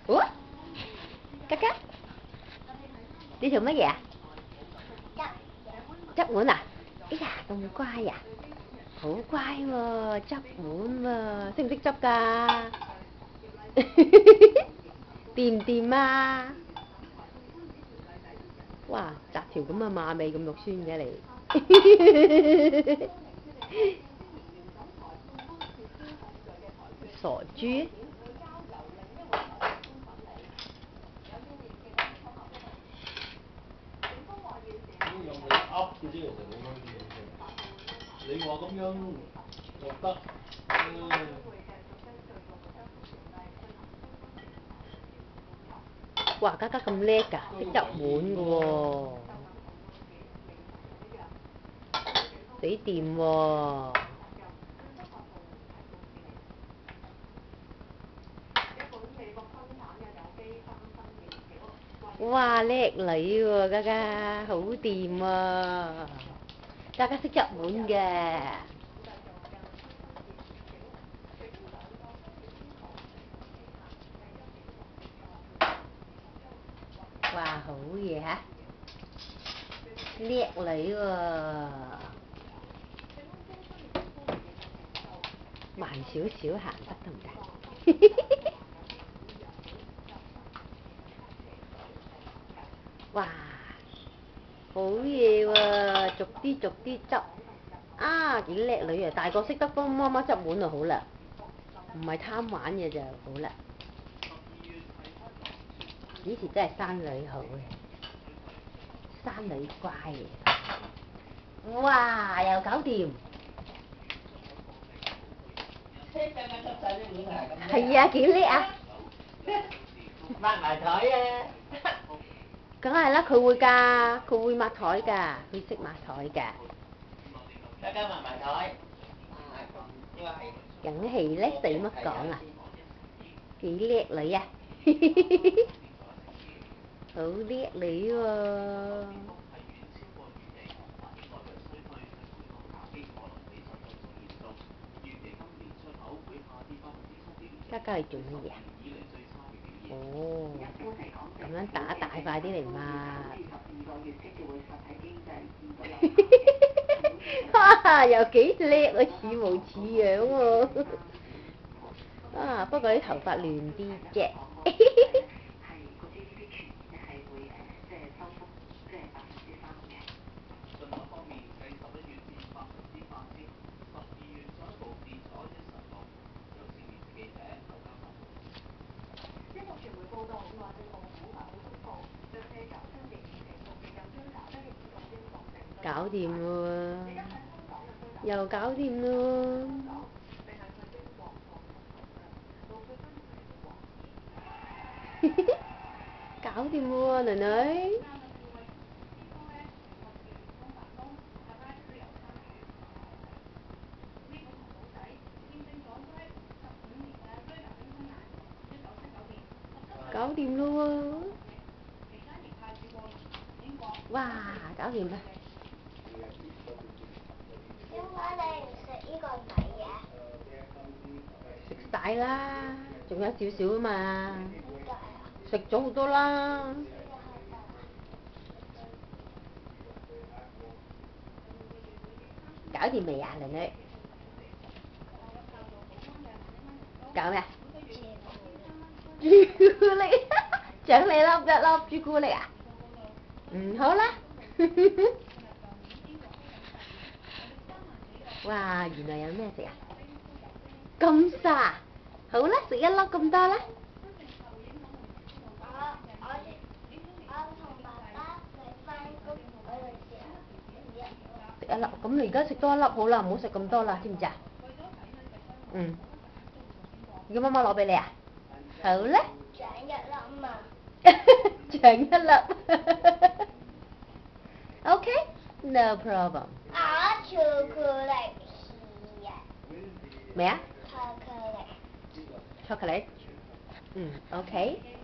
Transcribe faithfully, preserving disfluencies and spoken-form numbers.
Ủa? Cắt cắt. Đi thử mấy vậy ạ? Chấp muỗng à? Ý da, con quay à? Hổ quay mà, chấp muỗng mà. Thích không thích chấp ca? Tìm tìm ma. Wow,摘條咁嘅馬尾咁肉酸嘅你。傻豬。 你話咁樣就得。 哇！家家咁叻㗎，識執碗㗎喎，死掂喎！哇！叻女喎，家家好掂啊！家家識執碗嘅。哇！好嘢嚇，叻女喎！慢少少行得得唔得？哇！好嘢喎，逐啲逐啲執，啊幾叻女啊！大個識得幫媽媽執碗就好啦，唔係貪玩嘅就好啦。以前真係生女好嘅，生女乖嘅。哇！又搞掂。係啊，幾叻啊！ 抹埋台啊！ 梗係啦，佢會㗎，佢會抹台㗎，佢識抹台㗎。 家家抹埋台。 梗係叻，使乜講啊？幾叻女啊！好叻女喎！家家係做乜嘢啊？哦，咁樣打大塊啲嚟抹。哈！又幾叻啊，似模似樣喎。啊，不過啲頭髮亂啲啫。搞掂喎，又搞掂咯。搞掂喎，囡囡。搞掂咯喎！哇，搞掂啦！ 點解你唔食呢個底嘅？ 食晒啦，仲有少少啊嘛。 點解啊？ 食咗好多啦。搞掂未啊，囡囡？搞咩啊？朱古力，獎你粒一粒朱古力啊！嗯，好啦。哇！原來有咩食啊？咁沙，好啦，食一粒咁多啦。 我我我同爸爸嚟返工嗰陣時候食一粒。 食一粒，咁你而家食多一粒好啦，唔好食咁多啦，知唔知啊？嗯。要媽媽攞俾你啊？好啦。 獎一粒嘛。 獎一粒。OK，no problem。 啊，巧克力係啊。 咩啊？ 巧克力。 chocolate。嗯，OK。